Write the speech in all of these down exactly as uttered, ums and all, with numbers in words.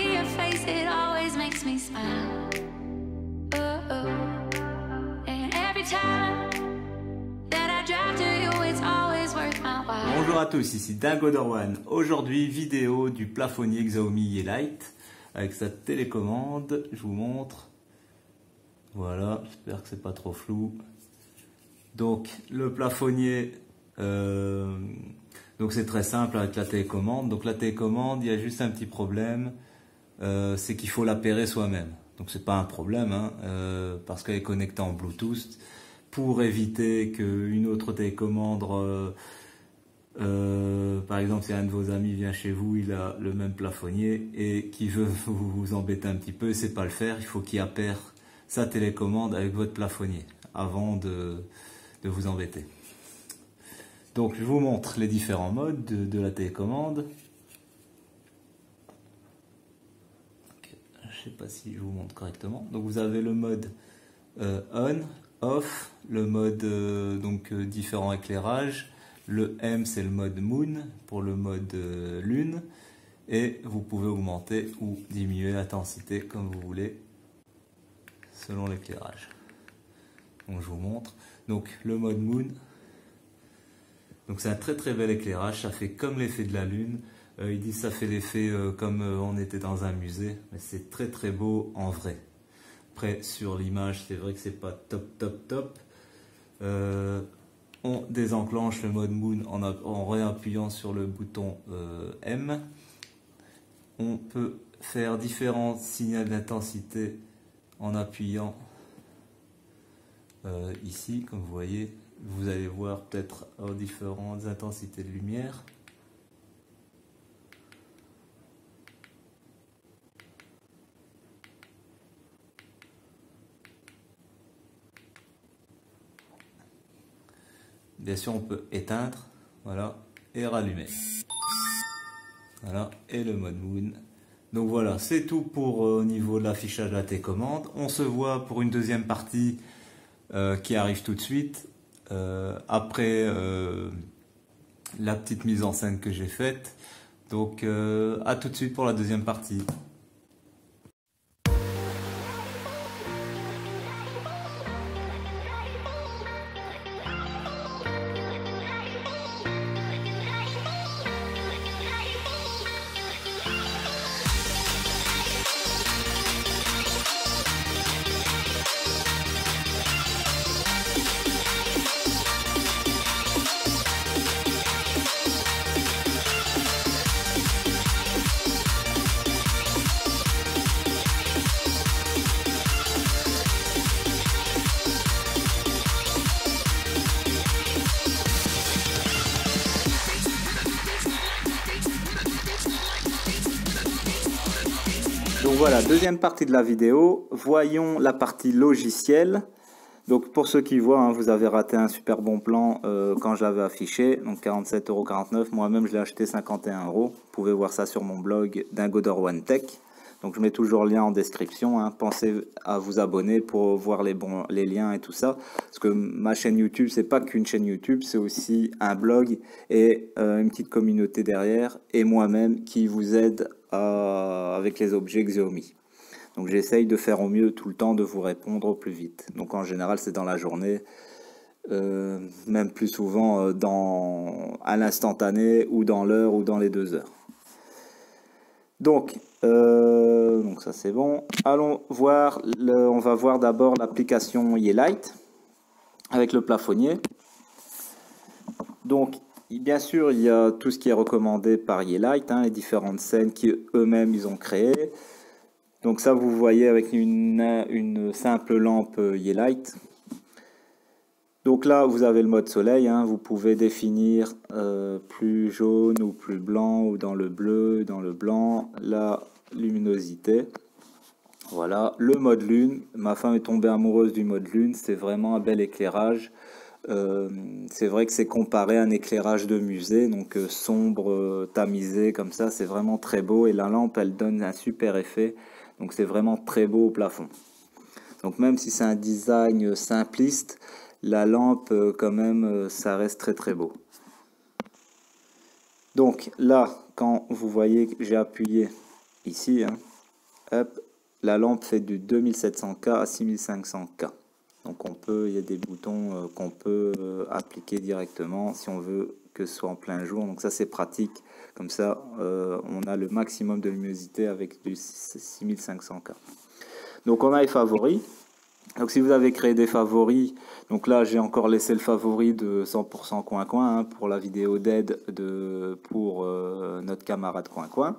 see your face, it always makes me smile. Oh, oh. And every time that I drive to you, it's always worth my while. Bonjour à tous, ici Dingodor1. Aujourd'hui, vidéo du plafonnier Xiaomi Yeelight avec sa télécommande. Je vous montre. Voilà, j'espère que c'est pas trop flou. Donc le plafonnier, euh, donc c'est très simple avec la télécommande. Donc la télécommande, il y a juste un petit problème, euh, c'est qu'il faut l'appairer soi-même. Donc c'est pas un problème, hein, euh, parce qu'elle est connectée en Bluetooth. Pour éviter qu'une autre télécommande, euh, euh, par exemple si un de vos amis vient chez vous, il a le même plafonnier et qui veut vous, vous embêter un petit peu, il sait pas le faire, il faut qu'il appaire sa télécommande avec votre plafonnier avant de, de vous embêter. Donc je vous montre les différents modes de, de la télécommande. Okay. Je ne sais pas si je vous montre correctement. Donc vous avez le mode euh, on, off, le mode euh, donc euh, différents éclairages. Le M c'est le mode moon pour le mode euh, lune. Et vous pouvez augmenter ou diminuer l'intensité comme vous voulez selon l'éclairage. Donc je vous montre. Donc le mode moon. Donc c'est un très très bel éclairage. Ça fait comme l'effet de la lune. Euh, ils disent ça fait l'effet euh, comme euh, on était dans un musée. Mais c'est très très beau en vrai. Après sur l'image c'est vrai que c'est pas top top top. Euh, on désenclenche le mode moon en, en réappuyant sur le bouton euh, M. On peut faire différents signaux d'intensité en appuyant euh, ici, comme vous voyez, vous allez voir peut-être aux différentes intensités de lumière. Bien sûr, on peut éteindre, voilà, et rallumer. Voilà, et le mode moon. Donc voilà, c'est tout pour euh, au niveau de l'affichage de la télécommande. On se voit pour une deuxième partie euh, qui arrive tout de suite. Euh, après euh, la petite mise en scène que j'ai faite. Donc euh, à tout de suite pour la deuxième partie. Donc voilà, deuxième partie de la vidéo. Voyons la partie logicielle. Donc pour ceux qui voient, hein, vous avez raté un super bon plan euh, quand je l'avais affiché. Donc quarante-sept euros quarante-neuf. Moi-même, je l'ai acheté cinquante et un euros. Vous pouvez voir ça sur mon blog Dingodor one Tech. Donc je mets toujours le lien en description. Hein. Pensez à vous abonner pour voir les bons les liens et tout ça. Parce que ma chaîne YouTube, c'est pas qu'une chaîne YouTube, c'est aussi un blog et euh, une petite communauté derrière. Et moi-même qui vous aide à, avec les objets Xiaomi. Donc j'essaye de faire au mieux tout le temps, de vous répondre au plus vite. Donc en général, c'est dans la journée. Euh, même plus souvent euh, dans, à l'instantané ou dans l'heure ou dans les deux heures. Donc, euh, donc ça c'est bon. Allons voir, le, on va voir d'abord l'application Yeelight avec le plafonnier. Donc, bien sûr, il y a tout ce qui est recommandé par Yeelight, hein, les différentes scènes qu'eux-mêmes ils ont créées. Donc ça, vous voyez avec une, une simple lampe Yeelight. Donc là, vous avez le mode soleil, hein, vous pouvez définir euh, plus jaune ou plus blanc, ou dans le bleu, dans le blanc, la luminosité. Voilà, le mode lune, ma femme est tombée amoureuse du mode lune, c'est vraiment un bel éclairage. Euh, c'est vrai que c'est comparé à un éclairage de musée, donc euh, sombre, euh, tamisé, comme ça, c'est vraiment très beau. Et la lampe, elle donne un super effet, donc c'est vraiment très beau au plafond. Donc même si c'est un design simpliste, la lampe, quand même, ça reste très très beau. Donc là, quand vous voyez que j'ai appuyé ici, hein, hop, la lampe fait du deux mille sept cents K à six mille cinq cents K. Donc on peut, il y a des boutons euh, qu'on peut euh, appliquer directement si on veut que ce soit en plein jour. Donc ça c'est pratique, comme ça euh, on a le maximum de luminosité avec du six mille cinq cents K. Donc on a les favoris. Donc si vous avez créé des favoris, donc là j'ai encore laissé le favori de cent pour cent coin coin hein, pour la vidéo d'aide de pour euh, notre camarade coin coin.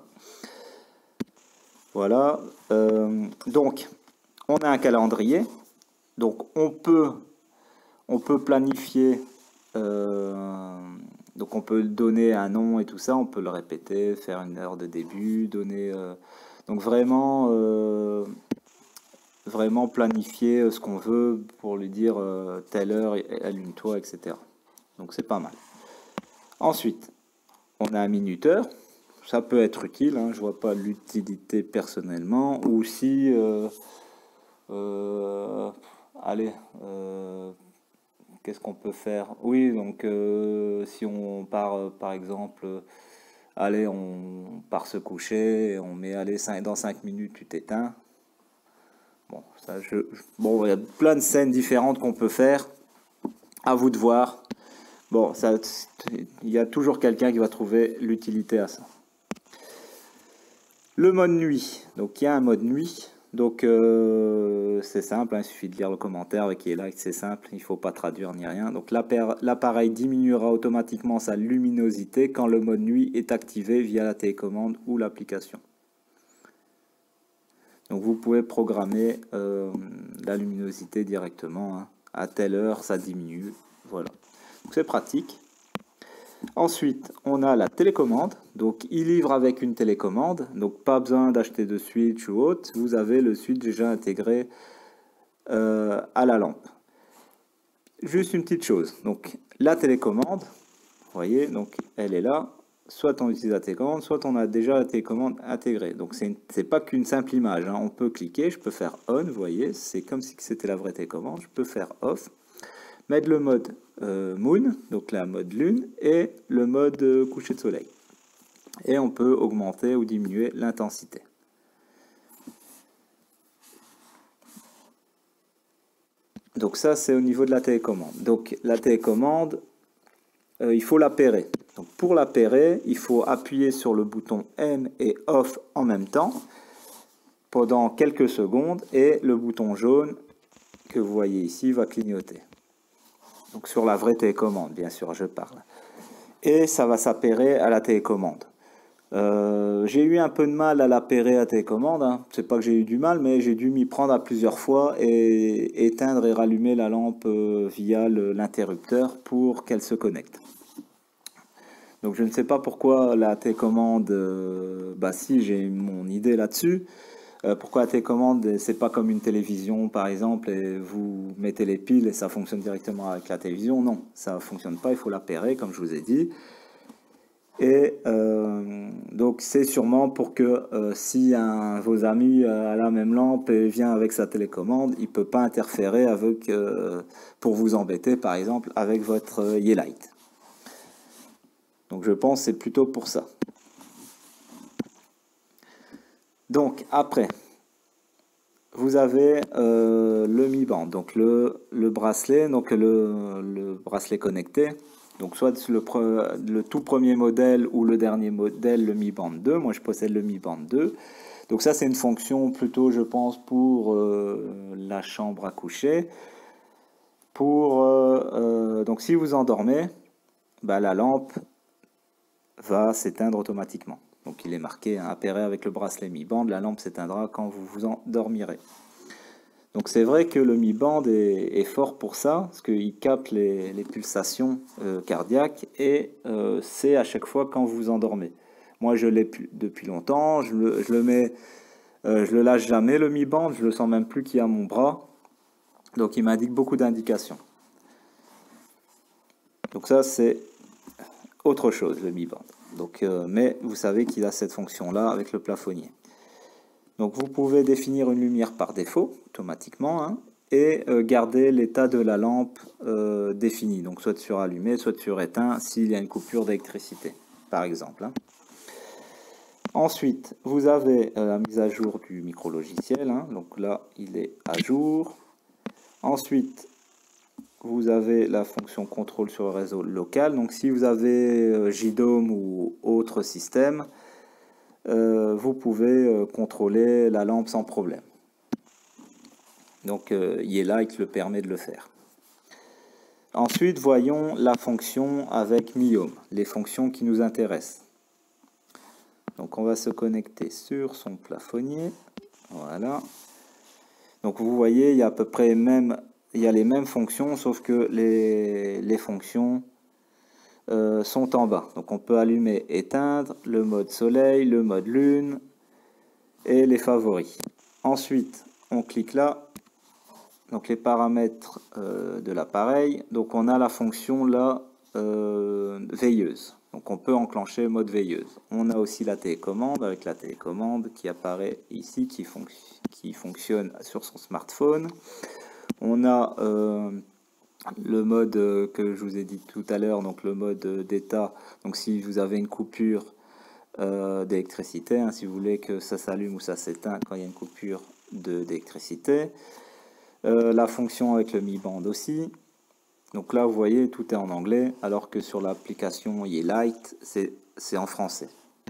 Voilà, euh, donc on a un calendrier, donc on peut, on peut planifier, euh, donc on peut donner un nom et tout ça, on peut le répéter, faire une heure de début, donner, euh, donc vraiment, euh, vraiment planifier ce qu'on veut pour lui dire euh, telle heure, allume-toi, et cetera. Donc c'est pas mal. Ensuite, on a un minuteur. Ça peut être utile, hein, je vois pas l'utilité personnellement. Ou si, euh, euh, allez, euh, qu'est-ce qu'on peut faire? Oui, donc euh, si on part, euh, par exemple, euh, allez, on part se coucher, et on met, allez, cinq, dans cinq minutes, tu t'éteins. Bon, ça, je, je, bon, il y a plein de scènes différentes qu'on peut faire. À vous de voir. Bon, ça, il y a toujours quelqu'un qui va trouver l'utilité à ça. Le mode nuit, donc il y a un mode nuit, donc euh, c'est simple, hein, il suffit de lire le commentaire avec qui est là, c'est simple, il ne faut pas traduire ni rien. Donc l'appareil diminuera automatiquement sa luminosité quand le mode nuit est activé via la télécommande ou l'application. Donc vous pouvez programmer euh, la luminosité directement, hein. À telle heure ça diminue, voilà. C'est pratique. Ensuite, on a la télécommande. Donc, il livre avec une télécommande. Donc, pas besoin d'acheter de switch ou autre. Vous avez le switch déjà intégré euh, à la lampe. Juste une petite chose. Donc, la télécommande, vous voyez, donc elle est là. Soit on utilise la télécommande, soit on a déjà la télécommande intégrée. Donc, c'est pas qu'une simple image, hein. On peut cliquer, je peux faire on, vous voyez, c'est comme si c'était la vraie télécommande. Je peux faire off. Mettre le mode euh, moon, donc la mode lune, et le mode euh, coucher de soleil. Et on peut augmenter ou diminuer l'intensité. Donc ça, c'est au niveau de la télécommande. Donc la télécommande, euh, il faut l'appairer. Donc pour l'appairer, il faut appuyer sur le bouton M et off en même temps pendant quelques secondes, et le bouton jaune que vous voyez ici va clignoter. Donc sur la vraie télécommande, bien sûr, je parle. Et ça va s'appairer à la télécommande. Euh, j'ai eu un peu de mal à l'appairer à la télécommande. Hein. C'est pas que j'ai eu du mal, mais j'ai dû m'y prendre à plusieurs fois et éteindre et rallumer la lampe euh, via l'interrupteur pour qu'elle se connecte. Donc je ne sais pas pourquoi la télécommande... Euh, bah si, j'ai mon idée là-dessus. Euh, pourquoi la télécommande, c'est pas comme une télévision par exemple, et vous mettez les piles et ça fonctionne directement avec la télévision. Non, ça ne fonctionne pas, il faut l'appairer comme je vous ai dit. Et euh, donc c'est sûrement pour que euh, si un, vos amis euh, a la même lampe et vient avec sa télécommande, il ne peut pas interférer avec, euh, pour vous embêter par exemple avec votre euh, Yeelight. Donc je pense que c'est plutôt pour ça. Donc après, vous avez euh, le Mi Band, donc le, le bracelet, donc le, le bracelet connecté. Donc soit le, le tout premier modèle ou le dernier modèle, le Mi Band deux. Moi je possède le Mi Band deux. Donc ça c'est une fonction plutôt je pense pour euh, la chambre à coucher. Pour, euh, euh, donc si vous endormez, bah, la lampe va s'éteindre automatiquement. Donc il est marqué hein, appairé avec le bracelet Mi Band, la lampe s'éteindra quand vous vous endormirez. Donc c'est vrai que le Mi Band est, est fort pour ça, parce qu'il capte les, les pulsations euh, cardiaques et euh, c'est à chaque fois quand vous vous endormez. Moi je l'ai depuis longtemps, je le, je le mets, euh, je le lâche jamais le Mi Band, je le sens même plus qu'il y a mon bras. Donc il m'indique beaucoup d'indications. Donc ça c'est autre chose le Mi Band. Donc, euh, mais vous savez qu'il a cette fonction-là avec le plafonnier. Donc vous pouvez définir une lumière par défaut, automatiquement, hein, et euh, garder l'état de la lampe euh, défini. Donc soit sur allumé, soit sur éteint, s'il y a une coupure d'électricité, par exemple. Hein. Ensuite, vous avez euh, la mise à jour du micro-logiciel, hein. Donc là, il est à jour. Ensuite, vous avez la fonction contrôle sur le réseau local. Donc si vous avez euh, J DOM ou autre système, euh, vous pouvez euh, contrôler la lampe sans problème. Donc euh, Yeelight le permet de le faire. Ensuite, voyons la fonction avec Mihome, les fonctions qui nous intéressent. Donc on va se connecter sur son plafonnier. Voilà. Donc vous voyez, il y a à peu près même, il y a les mêmes fonctions, sauf que les, les fonctions euh, sont en bas. Donc on peut allumer, éteindre, le mode soleil, le mode lune et les favoris. Ensuite, on clique là. Donc les paramètres euh, de l'appareil. Donc on a la fonction là euh, veilleuse. Donc on peut enclencher mode veilleuse. On a aussi la télécommande avec la télécommande qui apparaît ici, qui, fonc qui fonctionne sur son smartphone. On a euh, le mode que je vous ai dit tout à l'heure, donc le mode d'état. Donc si vous avez une coupure euh, d'électricité, hein, si vous voulez que ça s'allume ou ça s'éteint quand il y a une coupure d'électricité. Euh, la fonction avec le Mi Band aussi. Donc là, vous voyez, tout est en anglais, alors que sur l'application Yeelight, c'est en français.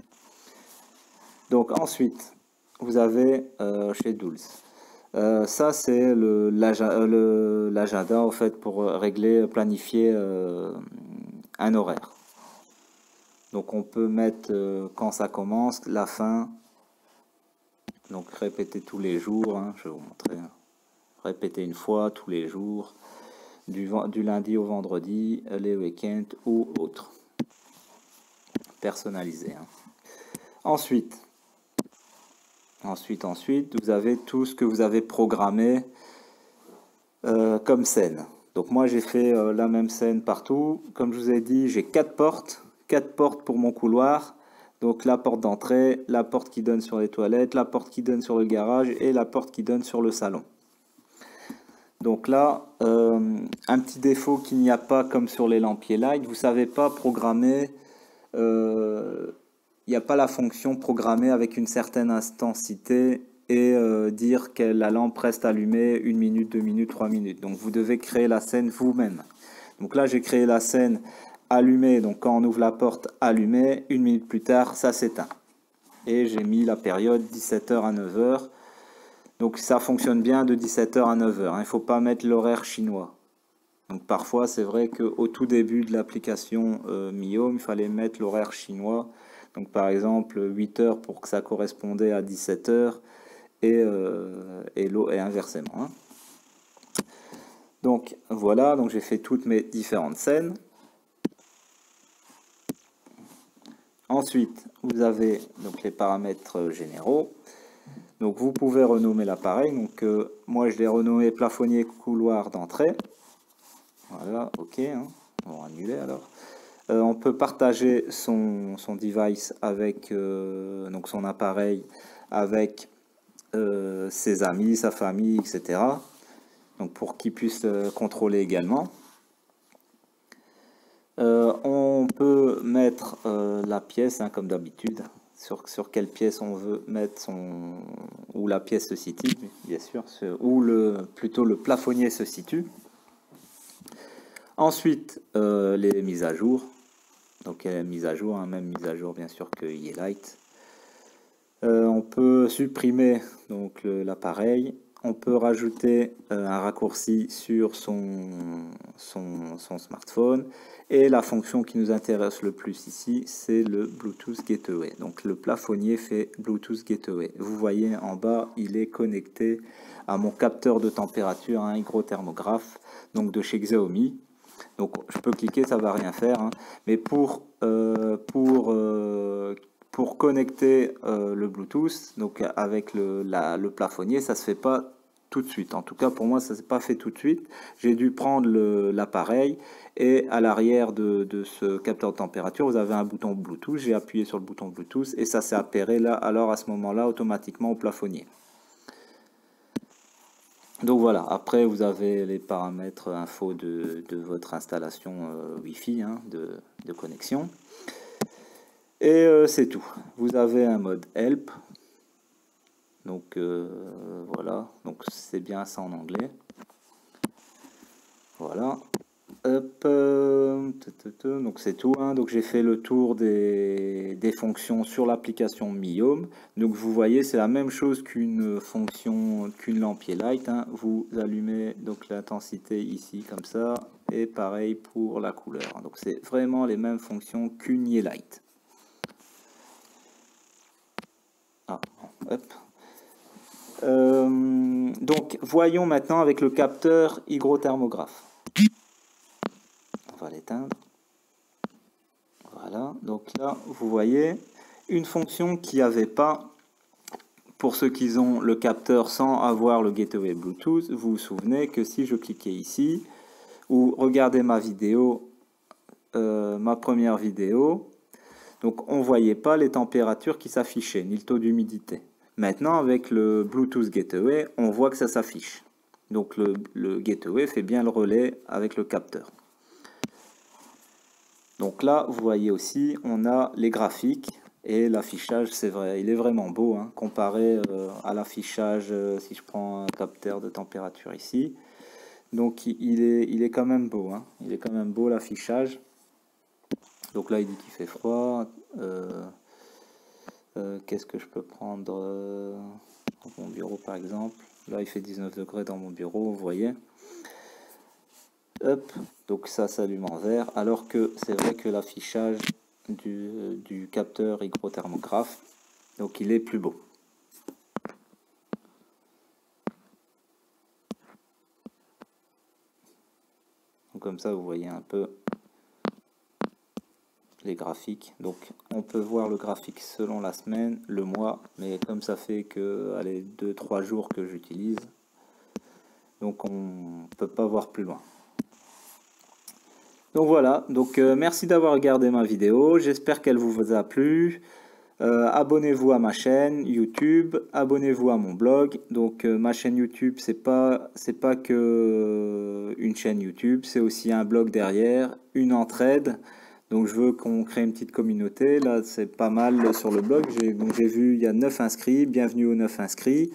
Donc ensuite, vous avez euh, Schedules. Euh, ça, c'est l'agenda, en fait, pour régler, planifier euh, un horaire. Donc on peut mettre euh, quand ça commence, la fin. Donc répéter tous les jours, hein, je vais vous montrer. Répéter une fois tous les jours. Du, du lundi au vendredi, les week-ends ou autres. Personnalisé. Hein. Ensuite, ensuite, ensuite, vous avez tout ce que vous avez programmé euh, comme scène. Donc moi, j'ai fait euh, la même scène partout. Comme je vous ai dit, j'ai quatre portes. Quatre portes pour mon couloir. Donc la porte d'entrée, la porte qui donne sur les toilettes, la porte qui donne sur le garage et la porte qui donne sur le salon. Donc là, euh, un petit défaut qu'il n'y a pas comme sur les lampes Yeelight, vous ne savez pas programmer, euh, il n'y a pas la fonction programmer avec une certaine intensité et euh, dire que la lampe reste allumée une minute, deux minutes, trois minutes. Donc vous devez créer la scène vous-même. Donc là, j'ai créé la scène allumée, donc quand on ouvre la porte, allumée, une minute plus tard, ça s'éteint. Et j'ai mis la période dix-sept heures à neuf heures. Donc ça fonctionne bien de dix-sept heures à neuf heures. Il ne faut pas mettre l'horaire chinois. Donc parfois c'est vrai qu'au tout début de l'application euh, Mihome, il fallait mettre l'horaire chinois. Donc par exemple huit heures pour que ça correspondait à dix-sept heures et, euh, et, et inversement. Hein. Donc voilà, donc j'ai fait toutes mes différentes scènes. Ensuite, vous avez donc les paramètres généraux. Donc vous pouvez renommer l'appareil. Donc euh, moi je l'ai renommé plafonnier couloir d'entrée. Voilà, ok. Hein. On va annuler alors. Euh, on peut partager son, son device avec euh, donc son appareil avec euh, ses amis, sa famille, et cetera. Donc pour qu'ils puissent euh, contrôler également. Euh, on peut mettre euh, la pièce hein, comme d'habitude. Sur, sur quelle pièce on veut mettre son... où la pièce se situe, bien sûr, où le, plutôt le plafonnier se situe. Ensuite, euh, les mises à jour. Donc, il y a mise à jour, hein, même mise à jour, bien sûr, que Yeelight. Euh, on peut supprimer donc l'appareil. On peut rajouter euh, un raccourci sur son, son, son smartphone. Et la fonction qui nous intéresse le plus ici, c'est le Bluetooth Gateway. Donc le plafonnier fait Bluetooth Gateway. Vous voyez en bas, il est connecté à mon capteur de température, un hygrothermographe, donc de chez Xiaomi. Donc je peux cliquer, ça va rien faire. Hein. Mais pour, euh, pour, euh, pour connecter euh, le Bluetooth, donc avec le, la, le plafonnier, ça se fait pas tout de suite. En tout cas, pour moi, ça ne s'est pas fait tout de suite. J'ai dû prendre l'appareil et à l'arrière de, de ce capteur de température, vous avez un bouton Bluetooth. J'ai appuyé sur le bouton Bluetooth et ça s'est appairé là, alors à ce moment-là, automatiquement au plafonnier. Donc voilà, après vous avez les paramètres info de, de votre installation euh, Wi-Fi hein, de, de connexion. Et euh, c'est tout. Vous avez un mode help. Donc euh, voilà, donc c'est bien ça en anglais. Voilà. Hop, euh, donc c'est tout. Hein. Donc j'ai fait le tour des, des fonctions sur l'application Miyome. Donc vous voyez, c'est la même chose qu'une fonction, qu'une lampier light. Hein. Vous allumez donc l'intensité ici comme ça, et pareil pour la couleur. Donc c'est vraiment les mêmes fonctions qu'une light. Ah, hop. Euh, donc voyons maintenant avec le capteur hygrothermographe. On va l'éteindre. Voilà, donc là vous voyez une fonction qui avait pas, pour ceux qui ont le capteur sans avoir le gateway Bluetooth. Vous vous souvenez que si je cliquais ici ou regardez ma vidéo, euh, ma première vidéo, donc on voyait pas les températures qui s'affichaient ni le taux d'humidité. Maintenant, avec le Bluetooth Gateway, on voit que ça s'affiche. Donc le, le Gateway fait bien le relais avec le capteur. Donc là, vous voyez aussi, on a les graphiques et l'affichage, c'est vrai, il est vraiment beau, hein, comparé euh, à l'affichage, euh, si je prends un capteur de température ici. Donc il est, il est quand même beau, hein, il est quand même beau l'affichage. Donc là, il dit qu'il fait froid. Euh, Euh, Qu'est-ce que je peux prendre euh, dans mon bureau par exemple. Là il fait dix-neuf degrés dans mon bureau, vous voyez. Hop, donc ça s'allume en vert, alors que c'est vrai que l'affichage du, du capteur hygrothermographe, donc il est plus beau. Donc comme ça vous voyez un peu les graphiques. Donc on peut voir le graphique selon la semaine, le mois, mais comme ça fait que allez deux trois jours que j'utilise, donc on peut pas voir plus loin. Donc voilà, donc euh, merci d'avoir regardé ma vidéo, j'espère qu'elle vous a plu. Euh, abonnez-vous à ma chaîne YouTube, abonnez-vous à mon blog. Donc euh, ma chaîne YouTube, c'est pas c'est pas que une chaîne YouTube, c'est aussi un blog derrière, une entraide. Donc je veux qu'on crée une petite communauté. Là c'est pas mal sur le blog. J'ai j'ai vu il y a neuf inscrits. Bienvenue aux neuf inscrits.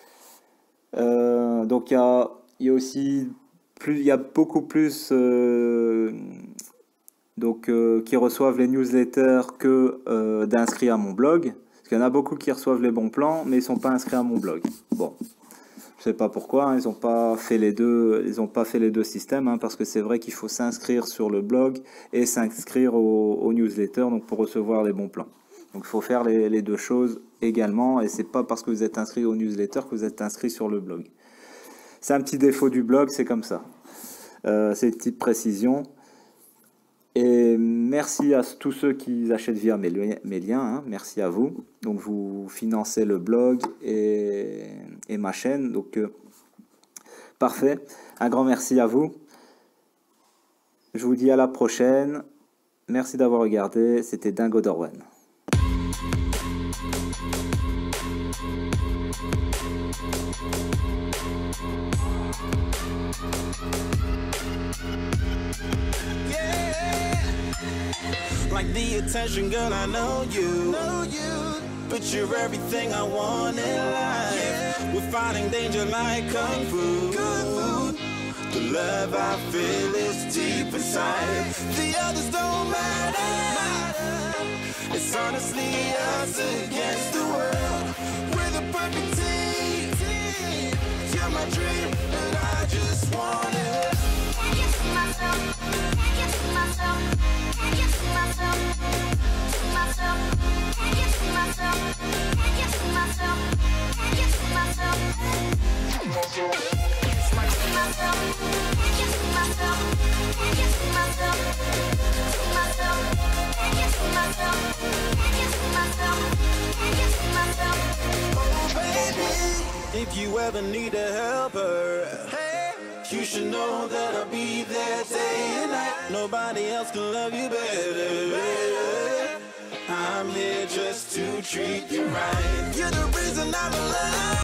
Euh, donc il y a, il y a aussi plus, il y a beaucoup plus euh, donc euh, qui reçoivent les newsletters que euh, d'inscrits à mon blog. Parce qu'il y en a beaucoup qui reçoivent les bons plans, mais ils sont pas inscrits à mon blog. Bon. Je sais pas pourquoi, hein, ils n'ont pas fait les deux, ils ont pas fait les deux systèmes, hein, parce que c'est vrai qu'il faut s'inscrire sur le blog et s'inscrire au, au newsletter, donc pour recevoir les bons plans. Donc il faut faire les, les deux choses également, et c'est pas parce que vous êtes inscrit au newsletter que vous êtes inscrit sur le blog. C'est un petit défaut du blog, c'est comme ça. Euh, c'est une petite précision. Et merci à tous ceux qui achètent via mes, mes liens, hein, merci à vous. Donc vous financez le blog et, et ma chaîne, donc euh, parfait. Un grand merci à vous. Je vous dis à la prochaine. Merci d'avoir regardé, c'était Dingo Dorwen. Like the attention, girl, I know you. know you. But you're everything I want in life. Yeah. We're fighting danger like kung fu. Kung fu. The love I feel is deep inside. The others don't matter. It's honestly us against the world. We're the perfect team. You're my dream, and I just want it. Can't get to myself. Can't get to myself. Can't get to myself. To myself. Can't get to myself. Can't get to myself. Can't get to myself. To myself. To myself. Can't get to myself. Can't get to myself. To myself. Can't get to myself. Can't get to myself. Can't get to myself. Oh baby, if you ever need a helper, hey, you should know that I'll be there day and night. Nobody else can love you better. I'm here just to treat you right. You're the reason I'm alive.